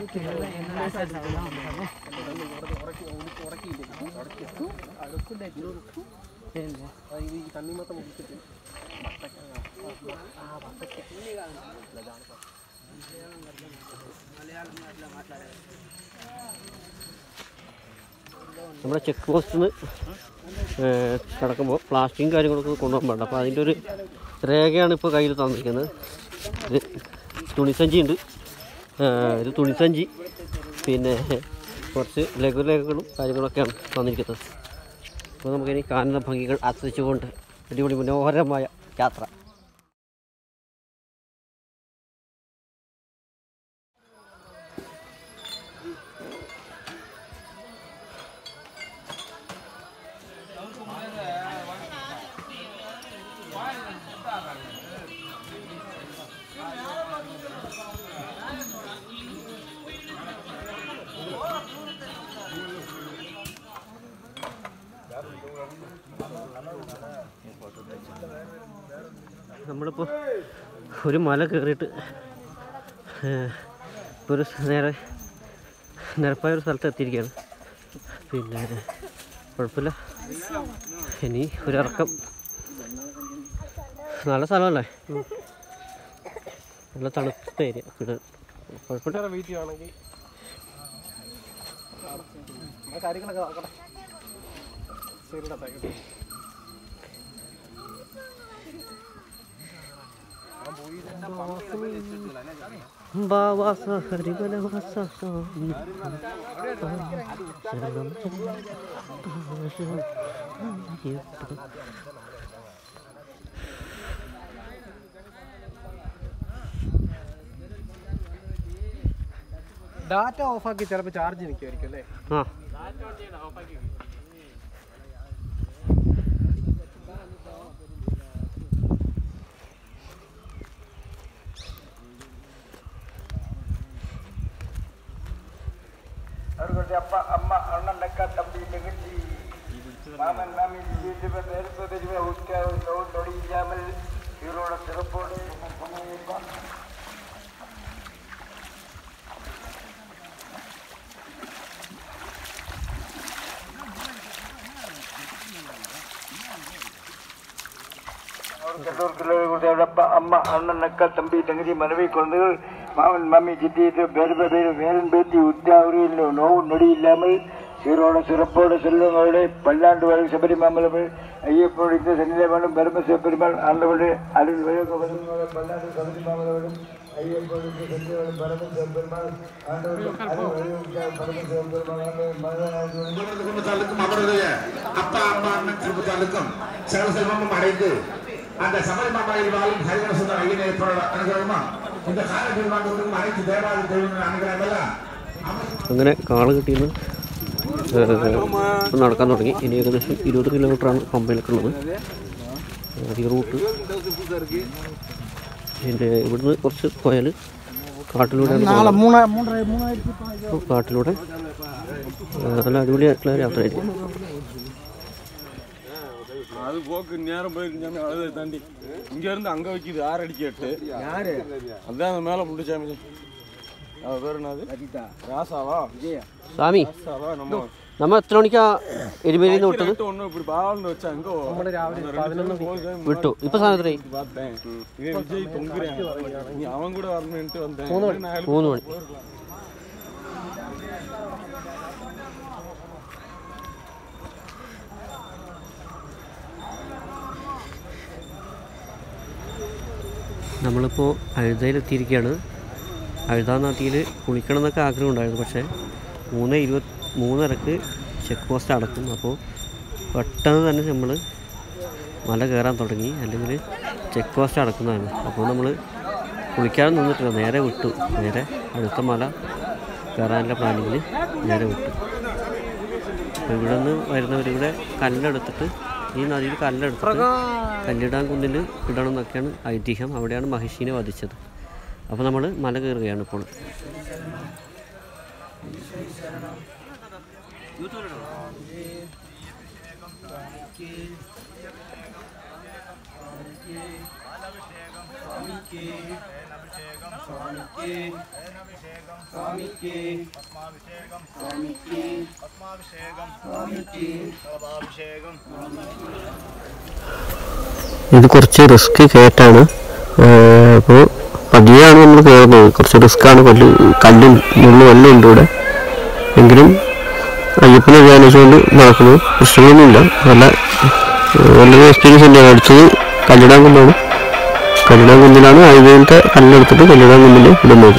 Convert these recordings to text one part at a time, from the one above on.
നമ്മുടെ ചെക്ക് പോസ്റ്റിന് കിടക്കുമ്പോൾ പ്ലാസ്റ്റിക്കും കാര്യങ്ങളൊക്കെ കൊണ്ടുപോകാൻ പാടില്ല. അപ്പോൾ അതിൻ്റെ ഒരു രേഖയാണ് ഇപ്പോൾ കയ്യിൽ തന്നിരിക്കുന്നത്. ഇത് തുണിസഞ്ചിയുണ്ട്, ഇത് തുണിസഞ്ചി, പിന്നെ കുറച്ച് ലഘുലേഖകളും കാര്യങ്ങളൊക്കെയാണ് തന്നിരിക്കുന്നത്. അപ്പോൾ നമുക്കിനി കാനന ഭംഗികൾ ആസ്വദിച്ചുകൊണ്ട് അടിപൊളി മനോഹരമായ യാത്ര. നമ്മളിപ്പോൾ ഒരു മല കയറിയിട്ട് ഇപ്പോൾ ഒരു നിരപ്പായൊരു സ്ഥലത്ത് എത്തിയിരിക്കുകയാണ്. പിന്നെ കുഴപ്പമില്ല, ഇനി ഒരിറക്കം. നല്ല സ്ഥലമല്ലേ, നല്ല തണുത്ത ഏരിയ. പിന്നെ കുഴപ്പമില്ല. ഡാറ്റ ഓഫാക്കി ചിലപ്പോൾ ചാർജ് നിൽക്കുമായിരിക്കും അല്ലേ? അവരുടെ അപ്പ അമ്മ അണ്ണനക്ക തമ്പി തകച്ചി മാമൻ മാമി തൊടിയില്ലാമൽ ഇവരോടെ സിറപ്പോട് അവർക്ക് അമ്മ അണ്ണനക്ക തമ്പി തങ്കച്ചി മനവി കുഴந்தைകൾ மாமன் மாமி சித்திட்டு பேரு வேலன் பேத்தி உத்தியாவரியில் நோவு நொடி இல்லாமல் சீரோட சிறப்போடு செல்வங்களோட பல்லாண்டு வாழ்க்கை சபரிமாமலமல் ஐயப்பனோடு இந்த சன்னிதானம் பரம சிவபெருமாள் ஆண்டவோடு அருள் பல்லாண்டு சபரிமாமலோடும் ஐயப்பனோடு இந்த சன்னிதானம் பரம சிவபெருமாள் ஆண்டவோடு பரம சிவபெருமாள் அவருடைய அப்பா அம்மா அண்ணன் குடும்பத்தாளுக்கும் சகல செல்வமும் அடைந்து அந்த சபரிமாமலையில் வாழும் ஹரிகர சுந்தர ஐயனை அனுகிரகமா இந்த காலத்தில் வாழ்ந்தவர்களும் அனைத்து தேவாலய தெய்வங்கள் அனுகிரகமெல்லாம் അങ്ങനെ കാള് കിട്ടിയെന്ന് നടക്കാൻ തുടങ്ങി. ഇനി ഏകദേശം 20 കിലോമീറ്ററാണ് പമ്പയിലൊക്കെ ഉള്ളത് ഈ റൂട്ട്. പിന്നെ ഇവിടുന്ന് കുറച്ച് പോയാൽ കാട്ടിലൂടെ നല്ല അടിപൊളിയായിട്ടുള്ള യാത്രയായിരിക്കും. அது போக்கு நேரம் போயிருக்கு அதை தாண்டி இங்கேருந்து அங்கே வைக்கிது 6 அடிக்கு 8 யாரு அதான் அந்த மேலே புண்டுச்சாமி அது பேர் என்னது ராசாவா சாமி நம்ம എത്ര മണിക്കാ എരുമേലിയിൽ നിന്ന് വിട്ടത്? ஒன்று இப்படி பாவல்னு வச்சா அங்கே വിട്ടു. ഇപ്പം സാധനത്തിനായി பார்த்தேன் விஜய் தொங்குறேன் நீ அவன் கூட வரணுன்ட்டு வந்தேன் 3 മണി. നമ്മളിപ്പോൾ അഴുതയിലെത്തിയിരിക്കുകയാണ്. അഴുത നദിയിൽ കുളിക്കണം എന്നൊക്കെ ആഗ്രഹം ഉണ്ടായിരുന്നു. പക്ഷേ 3:23 ചെക്ക് പോസ്റ്റ് അടക്കും. അപ്പോൾ പെട്ടെന്ന് തന്നെ നമ്മൾ മല കയറാൻ തുടങ്ങി, അല്ലെങ്കിൽ ചെക്ക് പോസ്റ്റ് അടക്കുന്നതാണ്. അപ്പോൾ നമ്മൾ കുളിക്കാതെ നിന്നിട്ടില്ല, നേരെ വിട്ടു. നേരെ അടുത്ത മല കയറാനുള്ള പ്ലാനിങ്ങിൽ നേരെ വിട്ടു. അപ്പോൾ ഇവിടെ നിന്ന് വരുന്നവരിവിടെ കല്ലെടുത്തിട്ട് ഈ നദിയിൽ കല്ലെടുത്തിട്ട് കല്ലിടാൻ കുന്നിൽ ഇടണം എന്നൊക്കെയാണ് ഐതിഹ്യം. അവിടെയാണ് മഹിഷീനെ വധിച്ചത്. അപ്പോൾ നമ്മൾ മല കയറുകയാണ് ഇപ്പോൾ. ഇത് കുറച്ച് റിസ്ക് കയറ്റാണ്. അപ്പോൾ പതിയാണ് നമ്മൾ കയറുന്നത്. കുറച്ച് റിസ്ക്കാണ്. കല്ലും മുള്ളും എല്ലാം ഉണ്ട് ഇവിടെ. എങ്കിലും അയ്യപ്പനെ ധ്യാനിച്ചുകൊണ്ട് നടക്കുന്നു. പ്രശ്നമൊന്നുമില്ല. നല്ലൊരു എക്സ്പീരിയൻസ് തന്നെയാണ്. അടുത്തത് കല്ലിടാൻ കുന്നാണ്. കല്ലിടാൻ കുന്നിലാണ് ഹൈവേയിലത്തെ കല്ലെടുത്തിട്ട് കല്ലിടാൻ കുന്നിൽ ഇടുന്നത്.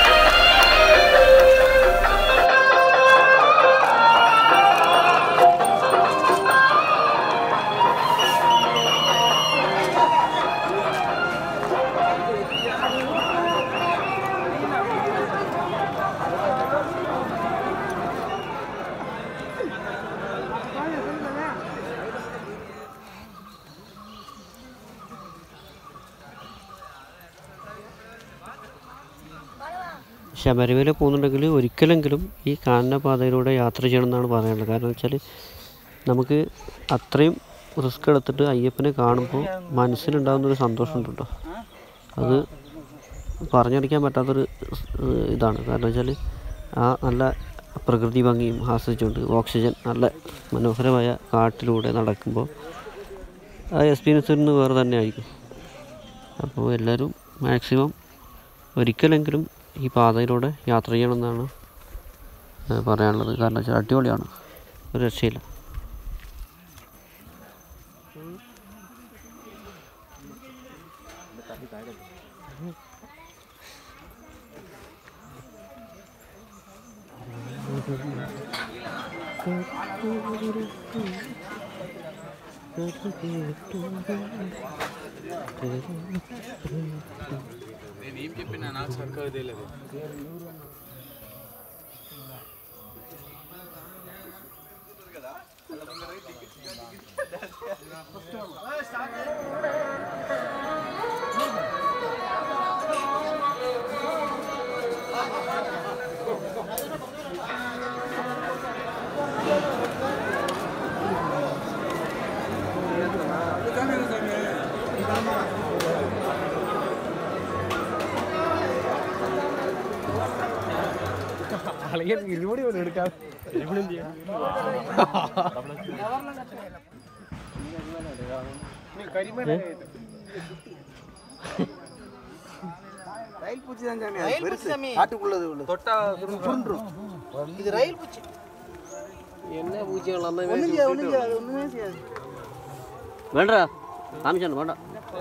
ശബരിമല പോകുന്നുണ്ടെങ്കിൽ ഒരിക്കലെങ്കിലും ഈ കാനനപാതയിലൂടെ യാത്ര ചെയ്യണം എന്നാണ് പറയാനുള്ളത്. കാരണം വെച്ചാൽ നമുക്ക് അത്രയും റിസ്ക് എടുത്തിട്ട് അയ്യപ്പനെ കാണുമ്പോൾ മനസ്സിലുണ്ടാകുന്നൊരു സന്തോഷമുണ്ട് കേട്ടോ. അത് പറഞ്ഞറിയിക്കാൻ പറ്റാത്തൊരു ഇതാണ്. കാരണം വെച്ചാൽ ആ നല്ല പ്രകൃതി ഭംഗിയും ആസ്വദിച്ചുകൊണ്ട് ഓക്സിജൻ നല്ല മനോഹരമായ കാട്ടിലൂടെ നടക്കുമ്പോൾ ആ എക്സ്പീരിയൻസ് ഒന്ന് വേറെ തന്നെ ആയിരിക്കും. അപ്പോൾ എല്ലാവരും മാക്സിമം ഒരിക്കലെങ്കിലും ഈ പാതയിലൂടെ യാത്ര ചെയ്യണമെന്നാണ് പറയാനുള്ളത്. കാരണം വെച്ചാൽ അടിപൊളിയാണ്, ഒരു രക്ഷയില്ല. ഇരുപടി പോലും എടുക്കാം. വേണ്ട ആമിച്ചാണ് വേണ്ട.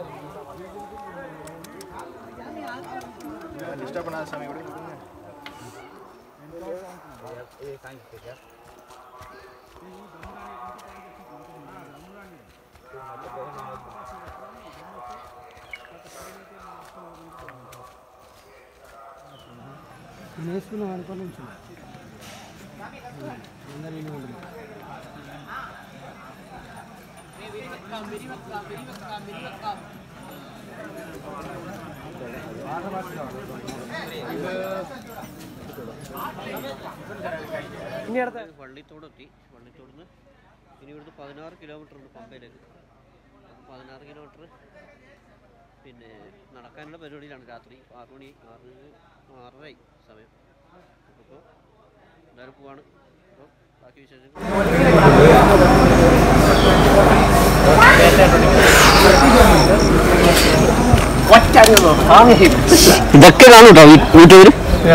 വള്ളിത്തോടെത്തി. വള്ളിത്തോടുന്ന് ഇനി ഇവിടുന്ന് 16 കിലോമീറ്റർ ഉണ്ട് പമ്പയിലേക്ക്. 16 കിലോമീറ്റർ പിന്നെ നടക്കാനുള്ള പരിപാടിയിലാണ്. രാത്രി 6 മണി 6:30 സമയം. അപ്പോൾ എല്ലാവരും പോവാണ്. അപ്പോൾ ബാക്കി വിശേഷങ്ങൾ ഇതൊക്കെ കാണും കേട്ടോ യൂട്യൂബിൽ.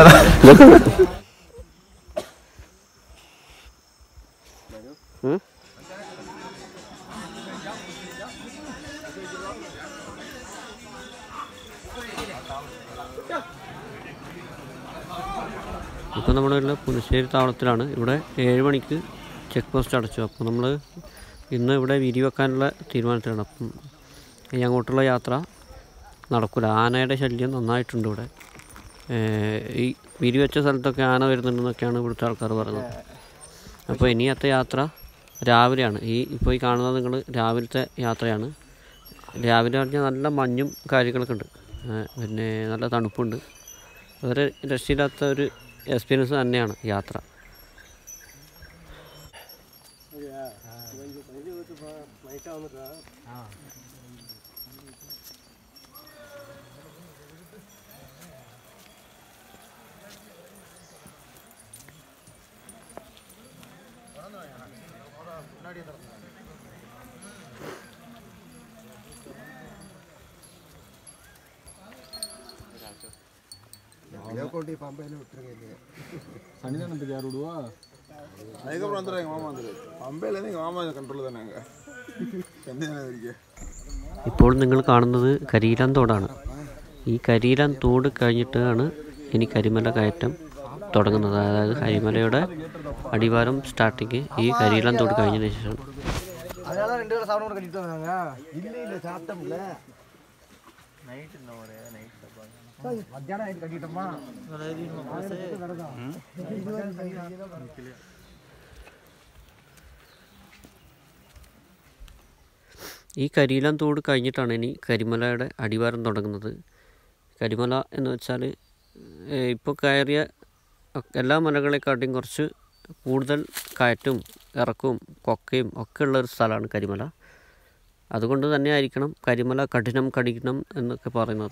ഇപ്പോൾ നമ്മളുള്ള പുനശ്ശേരി താവളത്തിലാണ്. ഇവിടെ 7 മണിക്ക് ചെക്ക് പോസ്റ്റ് അടച്ചു. അപ്പോൾ നമ്മൾ ഇന്ന് ഇവിടെ വിരി വെക്കാനുള്ള തീരുമാനത്തിലാണ്. അപ്പം ഈ അങ്ങോട്ടുള്ള യാത്ര നടക്കില്ല. ആനയുടെ ശല്യം നന്നായിട്ടുണ്ട് ഇവിടെ. ഈ വിരി വെച്ച സ്ഥലത്തൊക്കെ ആന വരുന്നുണ്ടെന്നൊക്കെയാണ് ഇവിടുത്തെ ആൾക്കാർ പറയുന്നത്. അപ്പോൾ ഇനിയത്തെ യാത്ര രാവിലെയാണ്. ഇപ്പോൾ ഈ കാണുന്നത് നിങ്ങൾ രാവിലത്തെ യാത്രയാണ്. രാവിലെ പറഞ്ഞാൽ നല്ല മഞ്ഞും കാര്യങ്ങളൊക്കെ ഉണ്ട്. പിന്നെ നല്ല തണുപ്പുണ്ട്. ഒരു രക്ഷയില്ലാത്ത ഒരു എക്സ്പീരിയൻസ് തന്നെയാണ് യാത്ര. சன்னிதானத்துக்கு யார் விடுவா? அதுக்கப்புறம் வந்துடுறேன் எங்கள் மாமா வந்துடுது. பம்பையிலேருந்து எங்கள் மாமா கண்ட்ரோல் தானே அங்கே சன்னிதானம் வரைக்கும். ഇപ്പോൾ നിങ്ങൾ കാണുന്നത് കരിയിലാൻ തോടാണ്. ഈ കരിയിലാൻ തോട് കഴിഞ്ഞിട്ടാണ് ഇനി കരിമല കയറ്റം തുടങ്ങുന്നത്. അതായത് കരിമലയുടെ അടിവാരം സ്റ്റാർട്ടിങ് ഈ കരിയിലാൻ തോട് കഴിഞ്ഞതിന് ശേഷം. அதனால 2 வேளை சாப்பிட கட்டிட்டு வந்தாங்க. இல்ல சாப்பிட்டோம்ல. நைட் என்ன ஒரே நைட் சாப்பாடு. மத்தியானம் நைட் கட்டிட்டோமா? ഈ കരിയിലാൻ തോട് കഴിഞ്ഞിട്ടാണ് ഇനി കരിമലയുടെ അടിവാരം തുടങ്ങുന്നത്. കരിമല എന്ന് വെച്ചാൽ ഇപ്പോൾ കയറിയ എല്ലാ മലകളെക്കാട്ടിയും കുറച്ച് കൂടുതൽ കയറ്റും ഇറക്കവും കൊക്കയും ഒക്കെ ഉള്ളൊരു സ്ഥലമാണ് കരിമല. അതുകൊണ്ട് തന്നെ ആയിരിക്കണം കരിമല കഠിനം എന്നൊക്കെ പറയുന്നത്.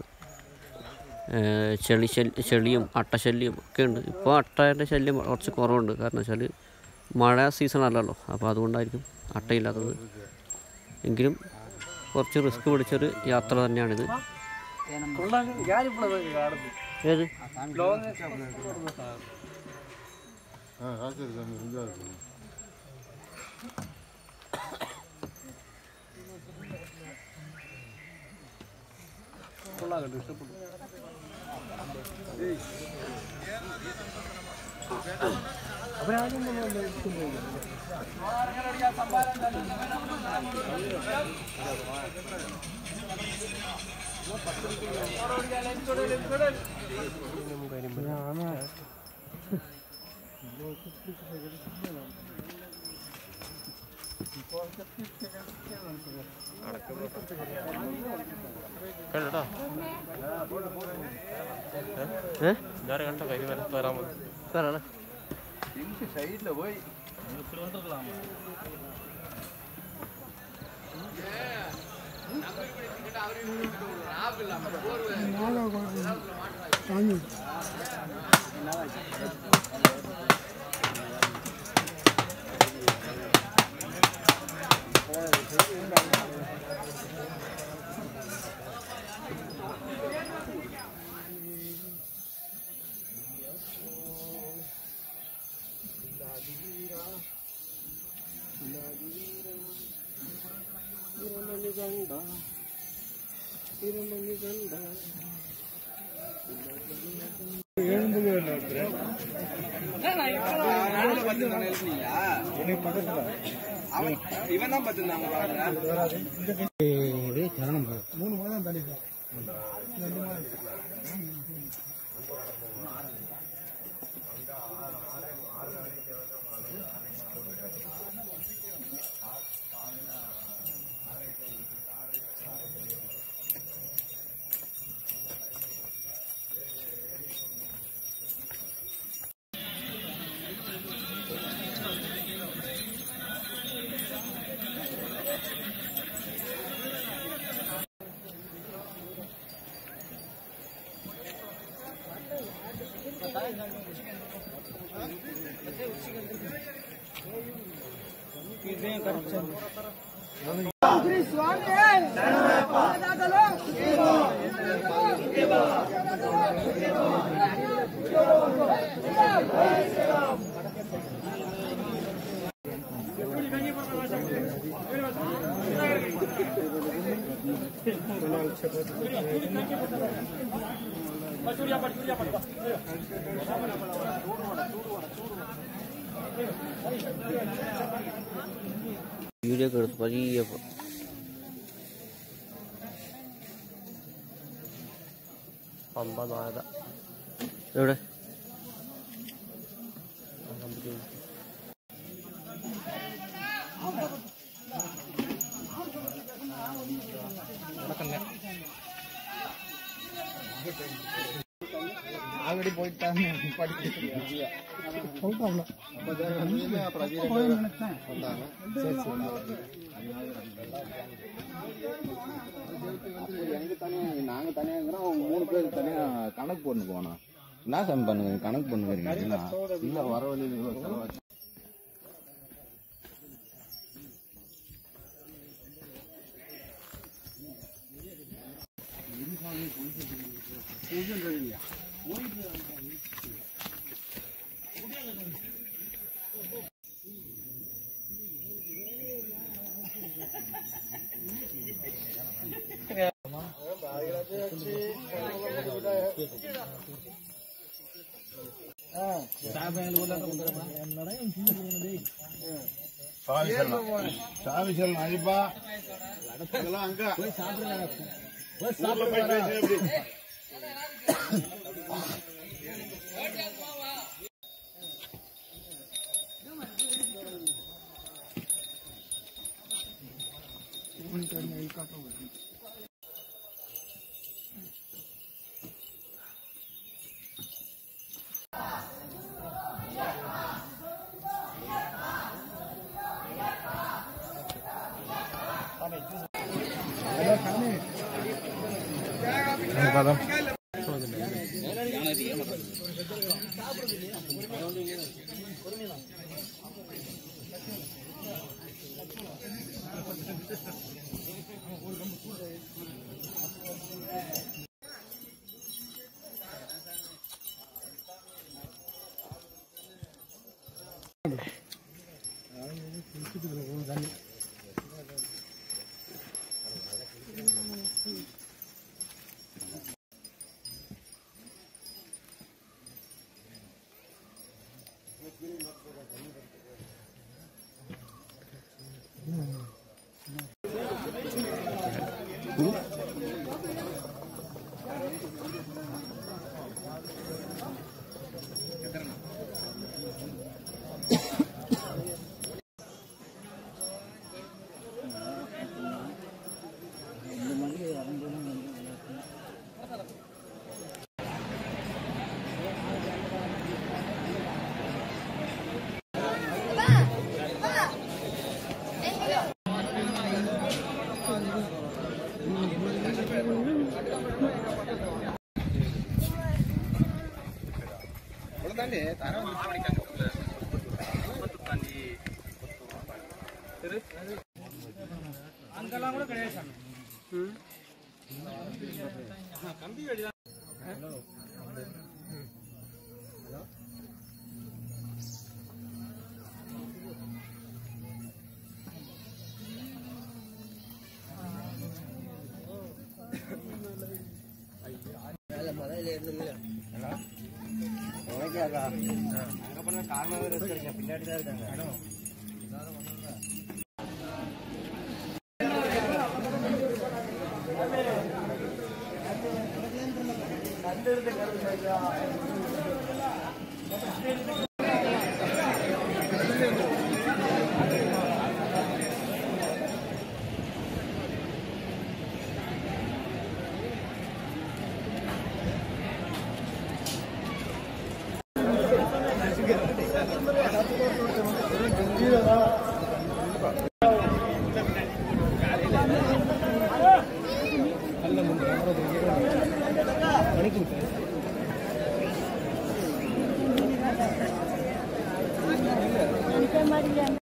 ചെളിയും അട്ടശല്യം ഒക്കെ ഉണ്ട്. ഇപ്പോൾ അട്ടേൻ്റെ ശല്യം കുറച്ച് കുറവുണ്ട്. കാരണം വെച്ചാൽ മഴ സീസൺ അല്ലല്ലോ, അപ്പോൾ അതുകൊണ്ടായിരിക്കും അട്ടയില്ലാത്തത്. എങ്കിലും കുറച്ച് റിസ്ക് പിടിച്ചൊരു യാത്ര തന്നെയാണിത്. ഏത് சைடில் போய் இவன் தான் பார்த்துருந்தாங்க. വീഡിയോ ഒക്കെ എടുത്ത് പതിയെ പമ്പ നായക എവിടെ ஆல்ரெடி போயிட்டாங்க எனக்கு தனியா நாங்க தனியாங்கிறோம் 3 பேர் தனியா கணக்கு போட்டு போனோம். என்ன சாமி பண்ணுங்க கணக்கு பண்ணுங்க இல்ல வர வழியில பூஜை சாமி சொல்லணும் அழிப்பா அங்க அங்கெல்லாம் கூட கிடையாது. கம்பி வெடிதான். பின்னாடி தான் இருக்காங்க. Maria.